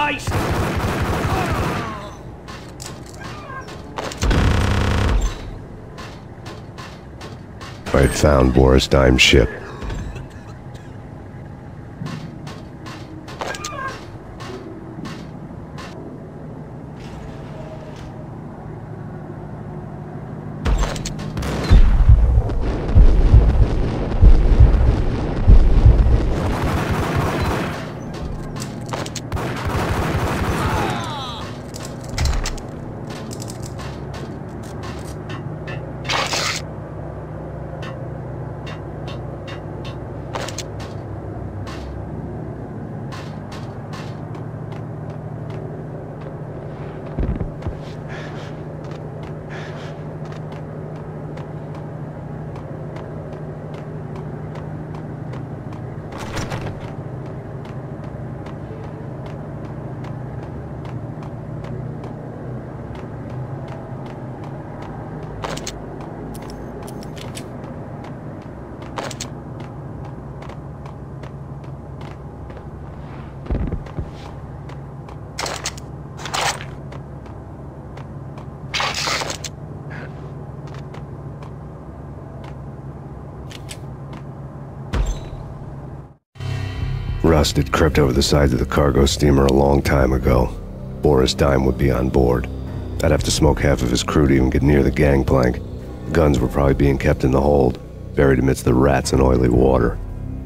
Christ! I found Boris Dime's ship. Rust had crept over the sides of the cargo steamer a long time ago. Boris Dime would be on board. I'd have to smoke half of his crew to even get near the gangplank. The guns were probably being kept in the hold, buried amidst the rats and oily water.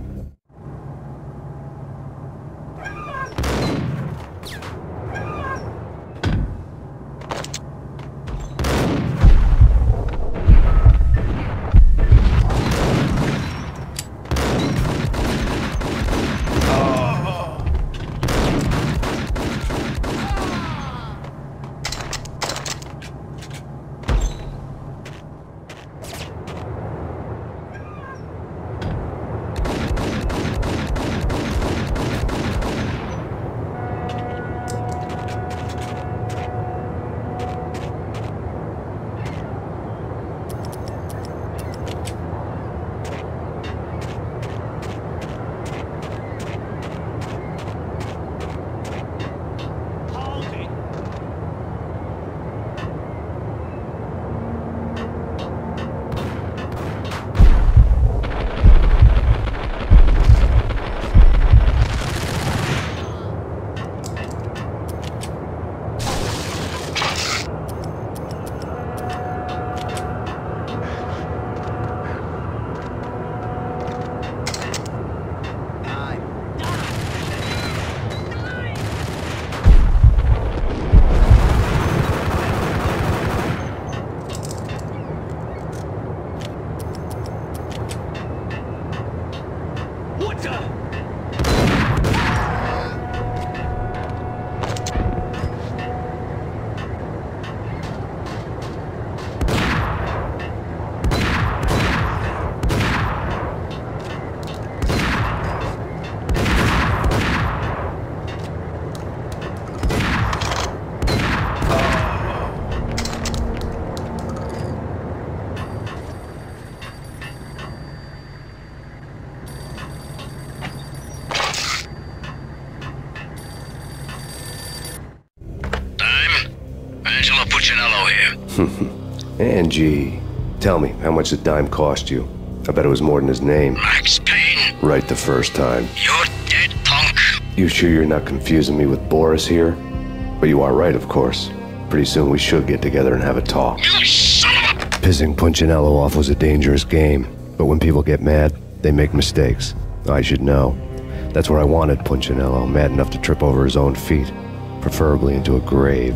Angie, tell me, how much did Dime cost you? I bet it was more than his name. Max Payne. Right the first time. You're dead, punk. You sure you're not confusing me with Boris here? But you are right, of course. Pretty soon we should get together and have a talk. You son of a... Pissing Punchinello off was a dangerous game, but when people get mad, they make mistakes. I should know. That's where I wanted Punchinello, mad enough to trip over his own feet, preferably into a grave.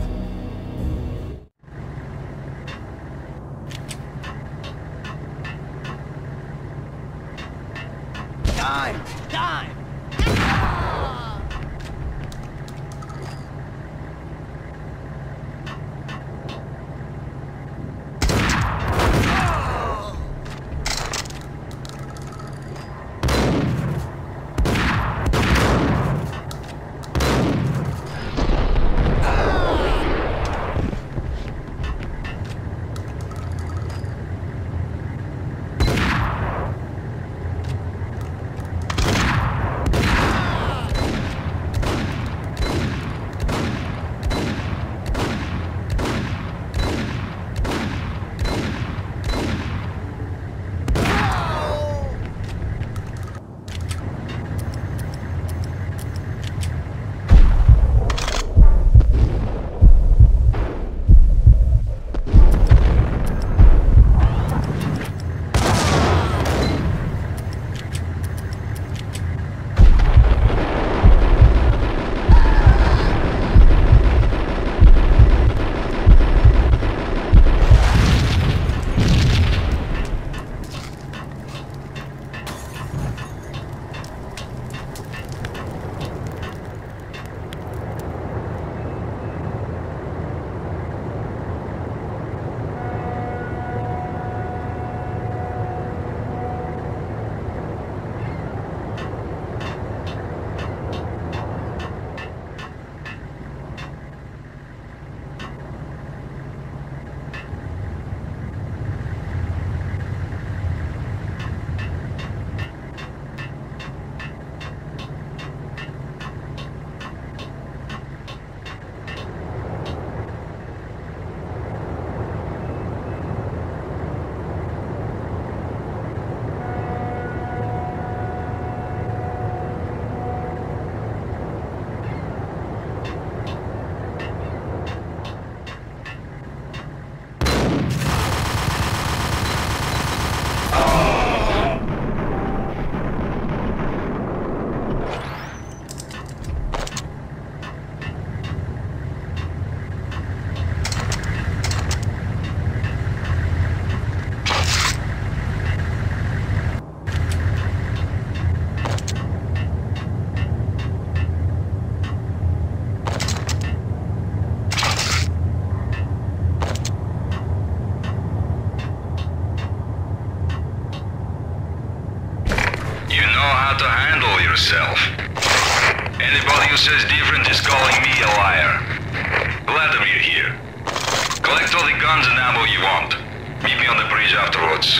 You know how to handle yourself. Anybody who says different is calling me a liar. Vladimir here. Collect all the guns and ammo you want. Meet me on the bridge afterwards.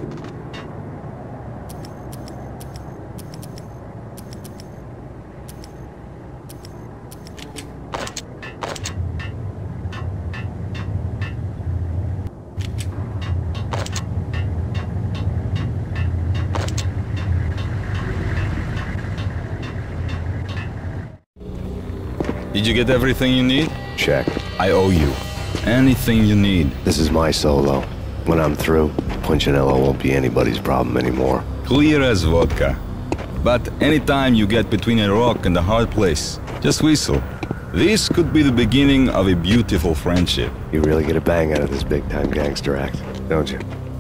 Did you get everything you need? Check. I owe you. Anything you need. This is my solo. When I'm through, Punchinello won't be anybody's problem anymore. Clear as vodka. But anytime you get between a rock and a hard place, just whistle. This could be the beginning of a beautiful friendship. You really get a bang out of this big-time gangster act, don't you?